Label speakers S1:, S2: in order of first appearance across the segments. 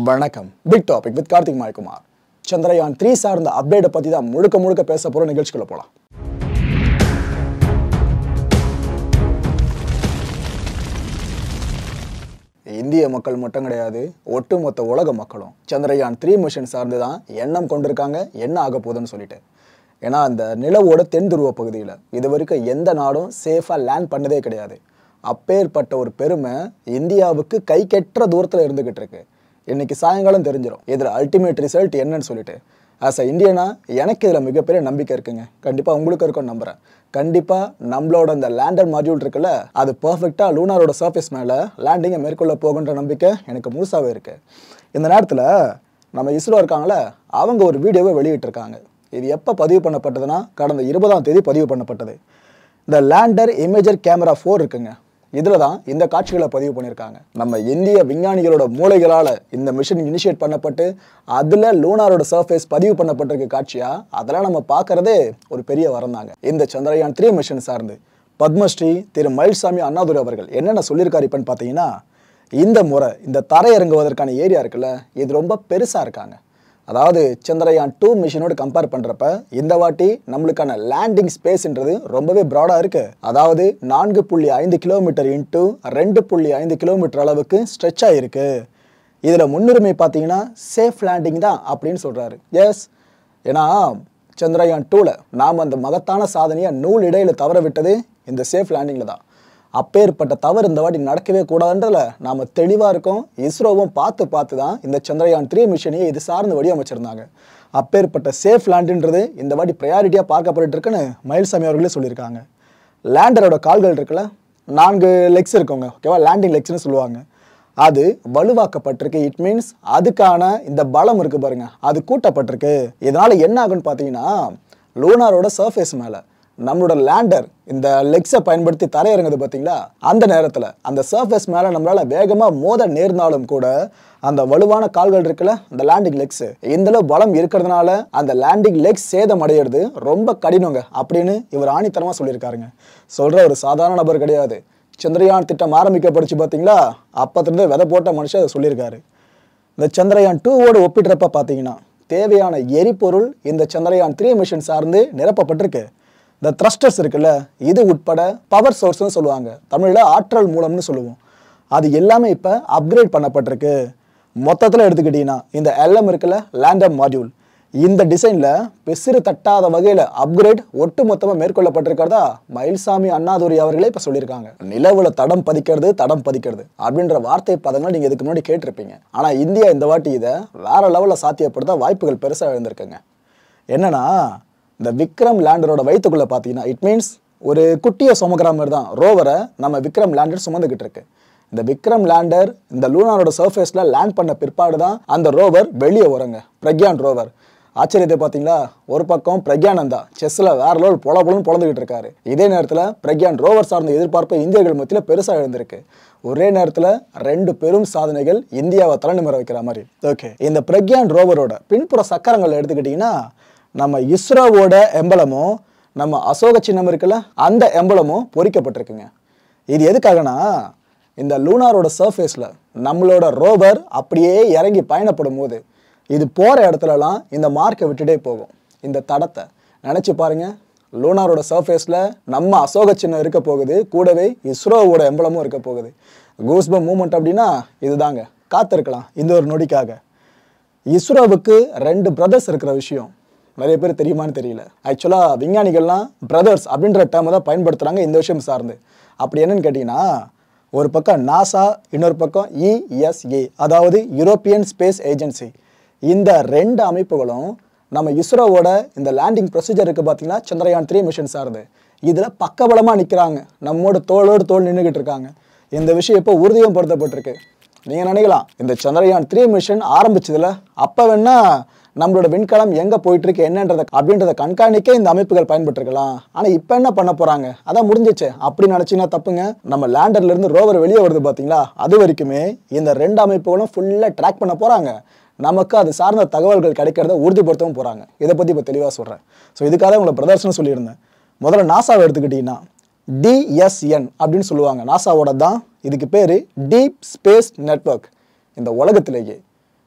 S1: வணக்கம். Big topic with Karthik Mayakumar. Chandrayaan 3 சார்ந்த அப்டேட்டை பத்தி தான் முழுக்க பேச போற நிகழ்ச்சிக்குள்ள போலாம். இந்திய மக்கள் மட்டும் கிடையாது, ஒட்டுமொத்த உலக மக்களும் சந்திரயான் 3 மிஷன் சார்ந்து தான் எண்ணம் கொண்டிருக்காங்க என்ன ஆக போகுதுன்னு சொல்லிட்டு. ஏன்னா அந்த நிலவோட தென் துருவ பகுதியில் இது வரைக்கும் எந்த நாடும் சேஃபாக லேண்ட் பண்ணதே கிடையாது. அப்பேற்பட்ட ஒரு பெருமை இந்தியாவுக்கு கை கெட்டுற தூரத்தில் இருந்துகிட்டு இருக்கு. இன்னைக்கு சாயங்காலம் தெரிஞ்சிடும் இதில் அல்டிமேட் ரிசல்ட் என்னன்னு சொல்லிட்டு. ஆஸ் அ இந்தியனா எனக்கு இதில் மிகப்பெரிய நம்பிக்கை இருக்குங்க. கண்டிப்பாக உங்களுக்கு இருக்கும்னு நம்புகிறேன். கண்டிப்பாக நம்மளோட இந்த லேண்டர் மாடியூல் இருக்குல்ல, அது பர்ஃபெக்டாக லூனாரோட சர்ஃபேஸ் மேலே லேண்டிங்கை மேற்கொள்ள போகுன்ற நம்பிக்கை எனக்கு முழுசாகவே இருக்குது. இந்த நேரத்தில் நம்ம இஸ்ரோ இருக்காங்களே, அவங்க ஒரு வீடியோவை வெளியிட்டிருக்காங்க. இது எப்போ பதிவு பண்ணப்பட்டதுன்னா கடந்த 20ஆம் தேதி பதிவு பண்ணப்பட்டது. இந்த லேண்டர் இமேஜர் கேமரா 4 இருக்குங்க, இதில் தான் இந்த காட்சிகளை பதிவு பண்ணியிருக்காங்க. நம்ம இந்திய விஞ்ஞானிகளோட மூளைகளால் இந்த மிஷன் இனிஷியேட் பண்ணப்பட்டு அதில் லூனாரோட சர்ஃபேஸ் பதிவு பண்ணப்பட்டிருக்க காட்சியா, அதெல்லாம் நம்ம பார்க்கறதே ஒரு பெரிய வரம் தாங்க. இந்த சந்திரயான் 3 மிஷன் சார்ந்து பத்மஸ்ரீ திரு மயில்சாமி அண்ணாதுரை அவர்கள் என்னென்ன சொல்லியிருக்காரு இப்போன்னு பார்த்தீங்கன்னா, இந்த முறை இந்த தரை இறங்குவதற்கான ஏரியா இருக்குல்ல, இது ரொம்ப பெருசாக இருக்காங்க. அதாவது சந்திரயான் 2 மிஷனோடு கம்பேர் பண்ணுறப்ப இந்த வாட்டி நம்மளுக்கான லேண்டிங் ஸ்பேஸ்ன்றது ரொம்பவே ப்ராடாக இருக்குது. அதாவது 4.5 கிலோமீட்டர் இன்ட்டு 2.5 கிலோமீட்டர் அளவுக்கு ஸ்ட்ரெச் ஆகிருக்கு. இதில் முன்னுரிமை பார்த்தீங்கன்னா சேஃப் லேண்டிங் தான் அப்படின்னு சொல்கிறாரு. எஸ், ஏன்னா சந்திரயான் 2ல் நாம் அந்த மகத்தான சாதனையை நூல் இடையில் தவற விட்டது இந்த சேஃப் லேண்டிங்கில் தான். அப்பேற்பட்ட தவறு இந்த வாட்டி நடக்கவே கூடாதுன்றதுல நாம் தெளிவாக இருக்கோம். இஸ்ரோவும் பார்த்து தான் இந்த சந்திரயான் 3 மிஷனையே இது சார்ந்து வடிவமைச்சிருந்தாங்க. அப்பேற்பட்ட சேஃப் லேண்டுன்றது இந்த வாட்டி ப்ரையாரிட்டியாக பார்க்கப்பட்டு இருக்குன்னு மயில்சாமி அவர்களே சொல்லியிருக்காங்க. லேண்டரோட கால்கள் இருக்குல்ல, 4 லெக்ஸ் இருக்குங்க, ஓகேவா, லேண்டிங் லெக்ஸ்னு சொல்லுவாங்க. அது வலுவாக்கப்பட்டிருக்கு. இட் மீன்ஸ் அதுக்கான இந்த பலம் இருக்கு பாருங்க, அது கூட்டப்பட்டிருக்கு. இதனால என்ன ஆகுன்னு பார்த்தீங்கன்னா, லூனாரோட சர்ஃபேஸ் மேலே நம்மளோட லேண்டர் இந்த லெக்ஸை பயன்படுத்தி தரையிறங்குது பார்த்தீங்களா, அந்த நேரத்தில் அந்த சர்ஃபேஸ் மேலே நம்மளால் வேகமாக மோத நேர்ந்தாலும் கூட அந்த வலுவான கால்கள் இருக்குல்ல, அந்த லேண்டிங் லெக்ஸ், இந்தளவு பலம் இருக்கிறதுனால அந்த லேண்டிங் லெக்ஸ் சேதம் அடையிறது ரொம்ப கடினங்க அப்படின்னு இவர் ஆணித்தரமாக சொல்லியிருக்காருங்க. சொல்கிற ஒரு சாதாரண நபர் கிடையாது. சந்திரயான் திட்டம் ஆரம்பிக்கப்படுச்சு பார்த்தீங்களா, அப்போத்திலிருந்து விதை போட்ட மனுஷன் அதை சொல்லியிருக்காரு. இந்த சந்திரயான் 2வோடு ஒப்பிடுறப்ப பார்த்தீங்கன்னா தேவையான எரிபொருள் இந்த சந்திரயான் 3 மிஷன் சார்ந்து நிரப்பப்பட்டிருக்கு. இந்த த்ரஸ்டர்ஸ் இருக்குல்ல, இது உட்பட பவர் சோர்ஸ்னு சொல்லுவாங்க, தமிழில் ஆற்றல் மூலம்னு சொல்லுவோம். அது எல்லாமே இப்போ அப்கிரேட் பண்ணப்பட்டிருக்கு. மொத்தத்தில் எடுத்துக்கிட்டிங்கன்னா இந்த LM இருக்குல்ல, லேண்டர் மாடியூல், இந்த டிசைனில் பிசிறு தட்டாத வகையில் அப்கிரேட் ஒட்டு மொத்தமாக மேற்கொள்ளப்பட்டிருக்கிறதா மயில்சாமி அண்ணாதுரை அவர்களே இப்போ சொல்லியிருக்காங்க. நிலவில் தடம் பதிக்கிறது அப்படின்ற வார்த்தை பதங்களை நீங்கள் இதுக்கு முன்னாடி கேட்டிருப்பீங்க. ஆனால் இந்தியா இந்த வாட்டி இதை வேற லெவலில் சாத்தியப்படுத்த வாய்ப்புகள் பெருசாக எழுந்திருக்குங்க. என்னன்னா, இந்த விக்ரம் லேண்டரோட வயிற்றுக்குள்ளே பார்த்தீங்கன்னா இட் மீன்ஸ் ஒரு குட்டியை சுமக்கிற மாதிரி தான் ரோவரை நம்ம விக்ரம் லேண்டர் சுமந்துக்கிட்டு இருக்கு. இந்த விக்ரம் லேண்டர் இந்த லூனாரோட சர்ஃபேஸில் லேண்ட் பண்ண பிற்பாடு தான் அந்த ரோவர் வெளியே வருங்க, பிரக்யான் ரோவர். ஆச்சரியத்தை பார்த்தீங்களா, ஒரு பக்கம் பிரக்யானந்தா செஸ்ஸில் வேற லெவல் பொலன்னு பொழந்துக்கிட்டு இருக்காரு. இதே நேரத்தில் பிரக்யான் ரோவர் சார்ந்த எதிர்பார்ப்பு இந்தியர்கள் மத்தியில் பெருசாக எழுந்திருக்கு. ஒரே நேரத்தில் 2 பெரும் சாதனைகள் இந்தியாவை தலைநிமிர வைக்கிற மாதிரி. ஓகே, இந்த பிரக்யான் ரோவரோட பின்புற சக்கரங்களை எடுத்துக்கிட்டிங்கன்னா நம்ம இஸ்ரோவோட எம்பலமும் நம்ம அசோக சின்னம் இருக்குல்ல, அந்த எம்பலமும் பொறிக்கப்பட்டிருக்குங்க. இது எதுக்காகனா, இந்த லூனாரோட சர்ஃபேஸில் நம்மளோட ரோவர் அப்படியே இறங்கி பயணப்படும் போது இது போகிற இடத்துலலாம் இந்த மார்க்கை விட்டுட்டே போகும். இந்த தடத்தை நினச்சி பாருங்க, லூனாரோட சர்ஃபேஸில் நம்ம அசோக சின்னம் இருக்க போகுது, கூடவே இஸ்ரோவோட எம்பலமும் இருக்க போகுது. கூஸ்பம் மூமெண்ட் அப்படின்னா இதுதாங்க. காத்திருக்கலாம் இந்த ஒரு நொடிக்காக. இஸ்ரோவுக்கு 2 பிரதர்ஸ் இருக்கிற விஷயம் நிறைய பேர் தெரியுமான்னு தெரியல. ஆக்சுவலாக விஞ்ஞானிகள்லாம் பிரதர்ஸ் அப்படின்ற டேர்மை தான் பயன்படுத்துகிறாங்க இந்த விஷயம் சார்ந்து. அப்படி என்னன்னு கேட்டிங்கன்னா, ஒரு பக்கம் நாசா, இன்னொரு பக்கம் ESA, அதாவது யூரோப்பியன் ஸ்பேஸ் ஏஜென்சி. இந்த 2 அமைப்புகளும் நம்ம இஸ்ரோவோட இந்த லேண்டிங் ப்ரொசீஜர் இருக்குது பார்த்தீங்கன்னா, சந்திரயான் 3 மிஷன் சார்ந்து இதில் பக்கபலமாக நிற்கிறாங்க, நம்மோட தோளோடு தோல் நின்றுக்கிட்டு இருக்காங்க. இந்த விஷயம் இப்போ உறுதியும் படுத்தப்பட்டிருக்கு. நீங்கள் நினைக்கலாம், இந்த சந்திரயான் 3 மிஷன் ஆரம்பிச்சதில் அப்போ வேணா நம்மளோட விண்கலம் எங்கே போயிட்டுருக்கு அப்படின்றத கண்காணிக்க இந்த அமைப்புகள் பயன்பட்டுருக்கலாம். ஆனால் இப்போ என்ன பண்ண போகிறாங்க, அதான் முடிஞ்சிச்சு அப்படி நினச்சிங்கன்னா தப்புங்க. நம்ம லேண்டர்லேருந்து ரோவர் வெளியே வருது பார்த்தீங்களா, அது வரைக்குமே இந்த 2 அமைப்புகளும் ஃபுல்லாக ட்ராக் பண்ண போகிறாங்க. நமக்கு அது சார்ந்த தகவல்கள் கிடைக்கிறத உறுதிப்படுத்தவும் போகிறாங்க. இதை பற்றி இப்போ தெளிவாக சொல்கிறேன். ஸோ இதுக்காக உங்களை பிரதர்ஷனம் சொல்லியிருந்தேன். முதல்ல நாசாவை எடுத்துக்கிட்டிங்கன்னா DSN அப்படின்னு சொல்லுவாங்க, நாசாவோட தான். இதுக்கு பேர் டீப் ஸ்பேஸ் நெட்வொர்க். இந்த உலகத்திலேயே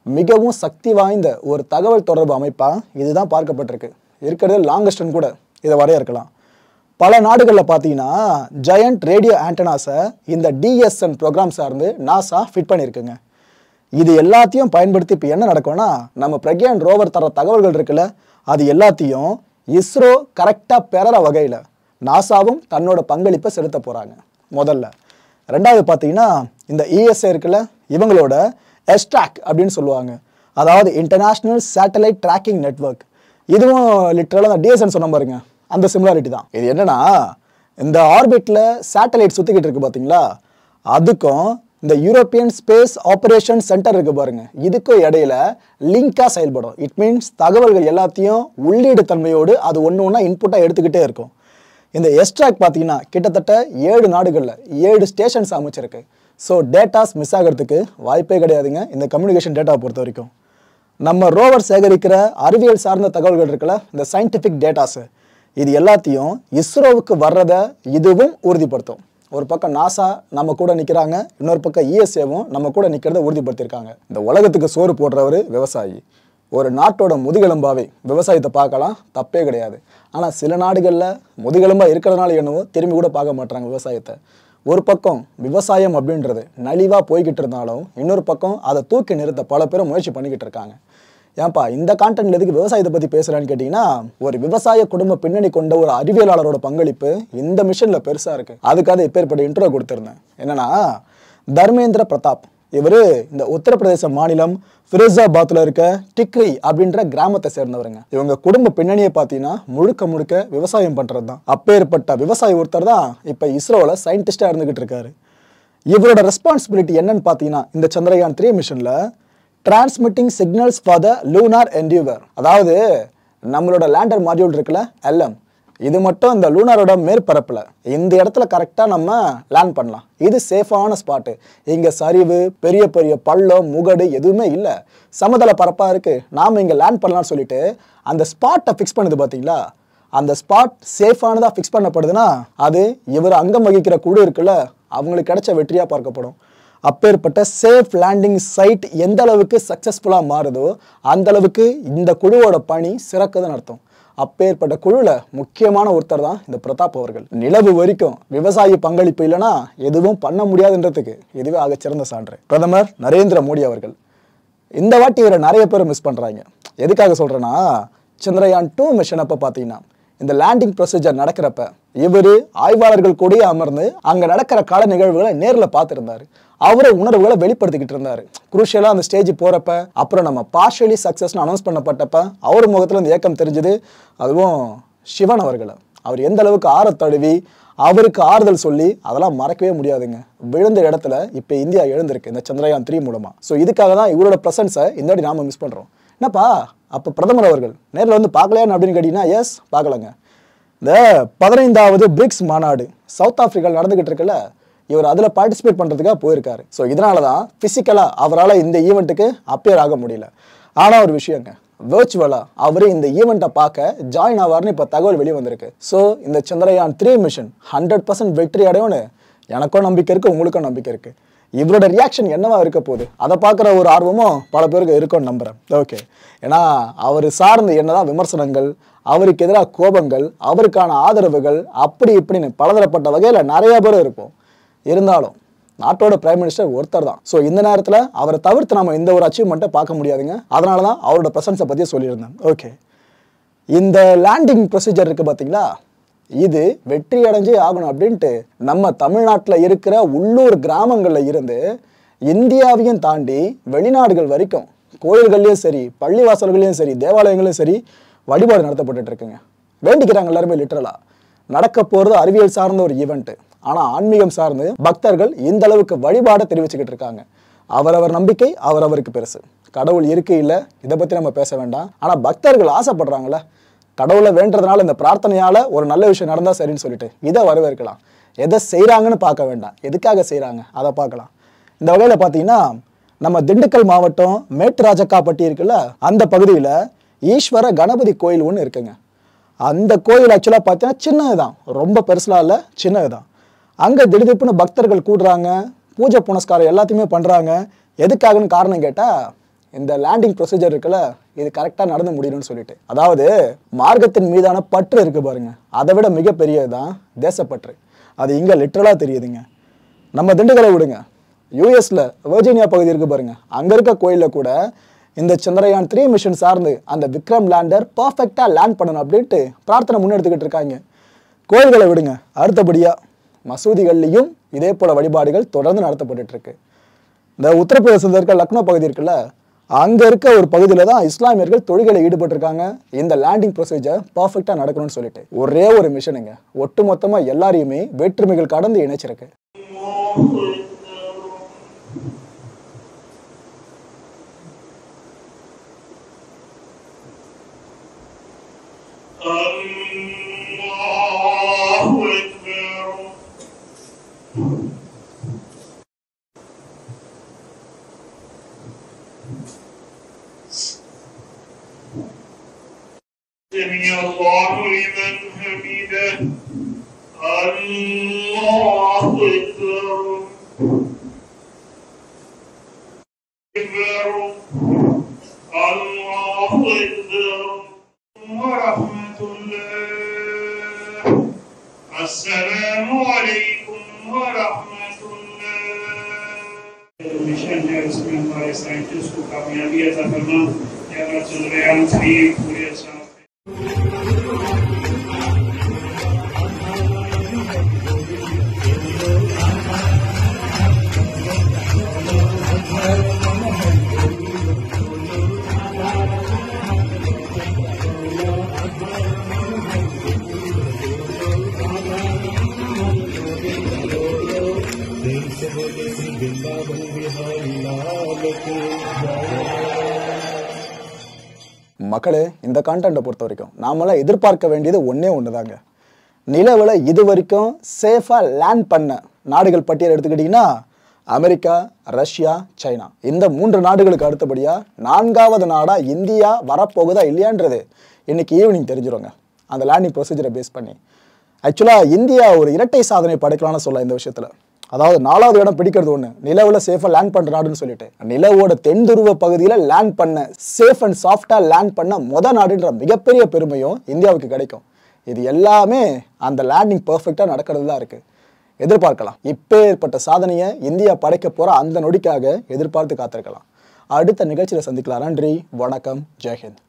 S1: மிகவும் சக்தி வாய்ந்த ஒரு தகவல் தொடர்பு அமைப்பாக இதுதான் பார்க்கப்பட்டிருக்கு. இருக்கிறது லாங்கஸ்ட்னு கூட இதை வரையறுக்கலாம். பல நாடுகளில் பார்த்தீங்கன்னா ஜெயண்ட் ரேடியோ ஆண்டனாஸை இந்த டிஎஸ்என் ப்ரோக்ராம் சார்ந்து நாசா ஃபிட் பண்ணியிருக்குங்க. இது எல்லாத்தையும் பயன்படுத்தி இப்போ என்ன நடக்கும்னா, நம்ம பிரக்யான் ரோவர் தர தகவல்கள் இருக்குல்ல, அது எல்லாத்தையும் இஸ்ரோ கரெக்டாக பெற வகையில் நாசாவும் தன்னோட பங்களிப்பை செலுத்த போகிறாங்க முதல்ல. ரெண்டாவது பார்த்தீங்கன்னா இந்த இஎஸ்ஏ இருக்குல்ல, இவங்களோட எஸ்ட்ராக் அப்படின்னு சொல்லுவாங்க, அதாவது இன்டர்நேஷ்னல் சேட்டலைட் ட்ராக்கிங் நெட்வொர்க். இதுவும் லிட்டரலாக அந்த டிஎஸ்என் சொன்ன பாருங்க, அந்த சிமிலாரிட்டி தான். இது என்னன்னா, இந்த ஆர்பிட்டில் சேட்டலைட் சுற்றிக்கிட்டு இருக்கு பார்த்தீங்களா, அதுக்கும் இந்த யூரோப்பியன் ஸ்பேஸ் ஆப்ரேஷன் சென்டர் இருக்கு பாருங்க, இதுக்கும் இடையில லிங்காக செயல்படும். இட் மீன்ஸ் தகவல்கள் எல்லாத்தையும் உள்ளீடு தன்மையோடு அது ஒன்று ஒன்றா இன்புட்டாக எடுத்துக்கிட்டே இருக்கும். இந்த எஸ்ட்ராக் பார்த்தீங்கன்னா கிட்டத்தட்ட 7 நாடுகளில் 7 ஸ்டேஷன்ஸ் அமைச்சிருக்கு. ஸோ டேட்டாஸ் மிஸ் ஆகிறதுக்கு வாய்ப்பே கிடையாதுங்க இந்த கம்யூனிகேஷன் டேட்டாவை பொறுத்த வரைக்கும். நம்ம ரோவர் சேகரிக்கிற அறிவியல் சார்ந்த தகவல்கள் இருக்குல்ல, இந்த சயின்டிஃபிக் டேட்டாஸு, இது எல்லாத்தையும் இஸ்ரோவுக்கு வர்றதை இதுவும் உறுதிப்படுத்தும். ஒரு பக்கம் நாசா நம்ம கூட நிற்கிறாங்க, இன்னொரு பக்கம் இஎஸ்ஏவும் நம்ம கூட நிற்கிறத உறுதிப்படுத்தியிருக்காங்க. இந்த உலகத்துக்கு சோறு போடுறவர் விவசாயி. ஒரு நாட்டோட முதுகெலும்பாவே விவசாயத்தை பார்க்கலாம், தப்பே கிடையாது. ஆனால் சில நாடுகளில் முதுகெலும்பாக இருக்கிறதுனால என்னவோ திரும்பி கூட பார்க்க மாட்டாங்க விவசாயத்தை. ஒரு பக்கம் விவசாயம் அப்படின்றது நலிவாக போய்கிட்டு இருந்தாலும் இன்னொரு பக்கம் அதை தூக்கி நிறுத்த பல பேரும் முயற்சி பண்ணிக்கிட்டு இருக்காங்க. ஏன்பா இந்த கான்டென்ட்ல எதுக்கு விவசாயத்தை பற்றி பேசுகிறான்னு கேட்டிங்கன்னா, ஒரு விவசாய குடும்ப பின்னணி கொண்ட ஒரு அறிவியலாளரோட பங்களிப்பு இந்த மிஷனில் பெருசாக இருக்குது. அதுக்காக இப்பேற்பட்ட இன்ட்ரோ கொடுத்துருந்தேன். என்னன்னா, தர்மேந்திர பிரதாப் இவர் இந்த உத்தரப்பிரதேச மாநிலம் ஃபிரோசாபாத்தில் இருக்க டிக்ரி அப்படின்ற கிராமத்தை சேர்ந்தவருங்க. இவங்க குடும்ப பின்னணியை பார்த்தீங்கன்னா முழுக்க முழுக்க விவசாயம் பண்ணுறது தான். அப்பேற்பட்ட விவசாயி ஒருத்தர் தான் இப்போ இஸ்ரோவில் சயின்டிஸ்டாக இருந்துகிட்டு இருக்காரு. இவரோட ரெஸ்பான்சிபிலிட்டி என்னன்னு பார்த்தீங்கன்னா, இந்த சந்திரயான் 3 மிஷனில் transmitting signals for the lunar endeavour, அதாவது நம்மளோட லேண்டர் மாடியூல் இருக்குல்ல LM, இது மட்டும் இந்த லூனாரோட மேற்பரப்பில் இந்த இடத்துல கரெக்டாக நம்ம லேண்ட் பண்ணலாம். இது சேஃபான ஸ்பாட்டு. இங்கே சரிவு, பெரிய பெரிய பள்ளம், முகடு எதுவுமே இல்லை, சமதள பரப்பாக இருக்குது, நாம் இங்கே லேண்ட் பண்ணலாம்னு சொல்லிட்டு அந்த ஸ்பாட்டை ஃபிக்ஸ் பண்ணுது பார்த்தீங்களா. அந்த ஸ்பாட் சேஃபானதாக ஃபிக்ஸ் பண்ணப்படுதுன்னா அது இவர் அங்கம் வகிக்கிற குழு இருக்குல்ல, அவங்களுக்கு கிடைச்ச வெற்றியாக பார்க்கப்படும். அப்பேற்பட்ட சேஃப் லேண்டிங் சைட் எந்த அளவுக்கு சக்ஸஸ்ஃபுல்லாக மாறுதோ அந்த அளவுக்கு இந்த குழுவோட பணி சிறக்குதுன்னு அர்த்தம். அப்பேற்பட்ட குழுவில் முக்கியமான ஒருத்தர் தான் இந்த பிரதாப் அவர்கள். நிலவு வரைக்கும் விவசாய பங்களிப்பு இல்லைன்னா எதுவும் பண்ண முடியாதுன்றதுக்கு இதுவே ஆகச்சிறந்த சான்று. பிரதமர் நரேந்திர மோடி அவர்கள் இந்த வாட்டி இவரை நிறைய பேர் மிஸ் பண்ணுறாங்க. எதுக்காக சொல்கிறேன்னா, சந்திரயான் 2 மிஷன் அப்போ பார்த்தீங்கன்னா இந்த லேண்டிங் ப்ரொசீஜர் நடக்கிறப்ப இவர் ஆய்வாளர்கள் கூட அமர்ந்து அங்கே நடக்கிற கால நிகழ்வுகளை நேரில் பார்த்துருந்தாரு. அவரை உணர்வுகளை வெளிப்படுத்திக்கிட்டு இருந்தார். குரூஷியலாக அந்த ஸ்டேஜ் போகிறப்ப, அப்புறம் நம்ம பார்ஷியலி சக்ஸஸ்னு அனௌன்ஸ் பண்ணப்பட்டப்ப அவர் முகத்தில் இந்த ஏக்கம் தெரிஞ்சுது. அதுவும் சிவன் அவர்களை அவர் எந்த அளவுக்கு ஆறத்தழுவி அவருக்கு ஆறுதல் சொல்லி அதெல்லாம் மறக்கவே முடியாதுங்க. விழுந்த இடத்துல இப்போ இந்தியா எழுந்திருக்கு இந்த சந்திரயான் 3 மூலமாக. ஸோ இதுக்காக தான் இவரோட ப்ரெசன்ஸை இந்த வாட்டி நாம் மிஸ் பண்ணுறோம். என்னப்பா அப்போ பிரதமர் அவர்கள் நேரில் வந்து பார்க்கலையான்னு அப்படின்னு கேட்டிங்கன்னா, எஸ் பார்க்கலங்க. இந்த 15வது பிரிக்ஸ் மாநாடு சவுத் ஆஃப்ரிக்காவில் நடந்துகிட்டு இருக்குல்ல, இவர் அதில் பார்ட்டிசிபேட் பண்ணுறதுக்காக போயிருக்காரு. ஸோ இதனால தான் ஃபிசிக்கலாக அவரால் இந்த ஈவெண்ட்டுக்கு அப்பியர் ஆக முடியல. ஆனால் ஒரு விஷயங்க, வேர்ச்சுவலாக அவர் இந்த ஈவெண்ட்டை பார்க்க ஜாயின் ஆவார்னு இப்போ தகவல் வெளியே வந்திருக்கு. ஸோ இந்த சந்திரயான் 3 மிஷன் 100% வெற்றி அடையும்னு எனக்கும் நம்பிக்கை இருக்குது, உங்களுக்கும் நம்பிக்கை இருக்குது. இவரோட ரியாக்ஷன் என்னவா இருக்க போகுது அதை பார்க்குற ஒரு ஆர்வமும் பல பேருக்கு இருக்கும்னு நம்புகிறேன். ஓகே, ஏன்னா அவர் சார்ந்து என்னதான் விமர்சனங்கள், அவருக்கு எதிராக கோபங்கள், அவருக்கான ஆதரவுகள் அப்படி இப்படின்னு பலதரப்பட்ட வகையில் நிறைய பேர் இருப்போம். இருந்தாலும் நாட்டோட பிரைம் மினிஸ்டர் ஒருத்தர் தான். ஸோ இந்த நேரத்தில் அவரை தவிர்த்து நம்ம இந்த ஒரு அச்சீவ்மெண்ட்டை பார்க்க முடியாதுங்க. அதனால தான் அவரோட ப்ரெசன்ஸை பற்றி சொல்லியிருந்தேன். ஓகே, இந்த லேண்டிங் ப்ரொசீஜர் இருக்குது பார்த்தீங்களா, இது வெற்றி அடைஞ்சே ஆகணும் அப்படின்ட்டு நம்ம தமிழ்நாட்டில் இருக்கிற உள்ளூர் கிராமங்களில் இருந்து இந்தியாவையும் தாண்டி வெளிநாடுகள் வரைக்கும் கோயில்கள்லையும் சரி, பள்ளிவாசல்களையும் சரி, தேவாலயங்களையும் சரி வழிபாடு நடத்தப்பட்டு இருக்குங்க. வேண்டிக்கிறாங்க எல்லாருமே. லிட்டரலாக நடக்க போகிறது அறிவியல் சார்ந்த ஒரு ஈவெண்ட்டு, ஆனால் ஆன்மீகம் சார்ந்து பக்தர்கள் இந்த அளவுக்கு வழிபாடை தெரிவிச்சுக்கிட்டு இருக்காங்க. அவரவர் நம்பிக்கை அவரவருக்கு பெருசு. கடவுள் இருக்கு இல்லை இதை பற்றி நம்ம பேச வேண்டாம். ஆனால் பக்தர்கள் ஆசைப்படுறாங்களே, கடவுளை வேண்டதுனால இந்த பிரார்த்தனையால் ஒரு நல்ல விஷயம் நடந்தால் சரின்னு சொல்லிட்டு இதை வரவேற்கலாம். எதை செய்கிறாங்கன்னு பார்க்க வேண்டாம், எதுக்காக செய்கிறாங்க அதை பார்க்கலாம். இந்த வகையில் பார்த்தீங்கன்னா நம்ம திண்டுக்கல் மாவட்டம் மேட்டுராஜக்காப்பட்டி இருக்குல்ல, அந்த பகுதியில் ஈஸ்வர கணபதி கோயில் ஒன்று இருக்குங்க. அந்த கோயில் ஆக்சுவலாக பார்த்தீங்கன்னா சின்னது தான், ரொம்ப பெருசுலாம் இல்லை, சின்னது தான். அங்கே திடீர்னு பக்தர்கள் கூடுறாங்க, பூஜை புனஸ்காரம் எல்லாத்தையுமே பண்ணுறாங்க. எதுக்காகன்னு காரணம் கேட்டால், இந்த லேண்டிங் ப்ரொசீஜர் இருக்குல்ல இது கரெக்டாக நடந்து முடியணும்னு சொல்லிட்டு. அதாவது மார்க்கத்தின் மீதான பற்று இருக்கு பாருங்க, அதை விட மிகப்பெரியதுதான் தேசப்பற்று. அது இங்கே லிட்டரலாக தெரியுதுங்க. நம்ம திண்டுக்கலை விடுங்க, யூஎஸ்ல வெர்ஜீனியா பகுதி இருக்கு பாருங்க, அங்கே இருக்க கோயிலில் கூட இந்த சந்திரயான் 3 மிஷன் சார்ந்து அந்த விக்ரம் லேண்டர் பர்ஃபெக்டாக லேண்ட் பண்ணணும் அப்படின்ட்டு பிரார்த்தனை முன்னெடுத்துக்கிட்டு இருக்காங்க. கோயில்களை விடுங்க, அடுத்தபடியாக மசூதிகள்லையும் இதே போல வழிபாடுகள் தொடர்ந்து நடத்தப்பட்டு இருக்கு. இந்த உத்தரப்பிரதேசத்தில் இருக்க லக்னோ பகுதி இருக்குல்ல, அங்கே இருக்க ஒரு பகுதியில் தான் இஸ்லாமியர்கள் தொழுகையில் ஈடுபட்டிருக்காங்க. இந்த லேண்டிங் ப்ரொசீஜர் பர்ஃபெக்டாக நடக்கணும்னு சொல்லிட்டு ஒரே ஒரு மிஷனுங்க ஒட்டு மொத்தமாக எல்லாரையுமே வேற்றுமைகள் கடந்து இணைச்சிருக்கு.
S2: سمع الله لمن حمده الله أكبر الله أكبر ورحمة الله. السلام عليكم ورحمة الله. मिशन है उसमें हमारे साइंटिस्ट को कामयाबी अता करना या चंद्रयान 3 पूरे साथ
S1: மக்களே, இந்த கான்டென்ட்டை பொறுத்த வரைக்கும் நாமெல்லாம் எதிர்பார்க்க வேண்டியது ஒன்றே ஒன்றுதாங்க. நிலவில் இது வரைக்கும் சேஃபாக லேண்ட் பண்ண நாடுகள் பட்டியல் எடுத்துக்கிட்டிங்கன்னா அமெரிக்கா, ரஷ்யா, சைனா, இந்த 3 நாடுகளுக்கு அடுத்தபடியாக 4வது நாடாக இந்தியா வரப்போகுதா இல்லையான்றது இன்னைக்கு ஈவினிங் தெரிஞ்சிருங்க. அந்த லேண்டிங் ப்ரொசீஜரை பேஸ் பண்ணி ஆக்சுவலாக இந்தியா ஒரு இரட்டை சாதனை படைக்கலாம்னு சொல்ல இந்த விஷயத்தில். அதாவது 4வது இடம் பிடிக்கிறது ஒன்று, நிலவில் சேஃபாக லேண்ட் பண்ணுற நாடுன்னு சொல்லிட்டு நிலவோட தென் துருவ பகுதியில் லேண்ட் பண்ண சேஃப் அண்ட் சாஃப்டாக லேண்ட் பண்ண நாடுன்ற மிகப்பெரிய பெருமையும் இந்தியாவுக்கு கிடைக்கும். இது எல்லாமே அந்த லேண்டிங் பர்ஃபெக்டாக நடக்கிறது தான் இருக்குது. எதிர்பார்க்கலாம். இப்போ ஏற்பட்ட சாதனையை இந்தியா படைக்க போகிற அந்த நொடிக்காக எதிர்பார்த்து காத்திருக்கலாம். அடுத்த நிகழ்ச்சியில் சந்திக்கலாம். நன்றி, வணக்கம், ஜெய்ஹிந்த்.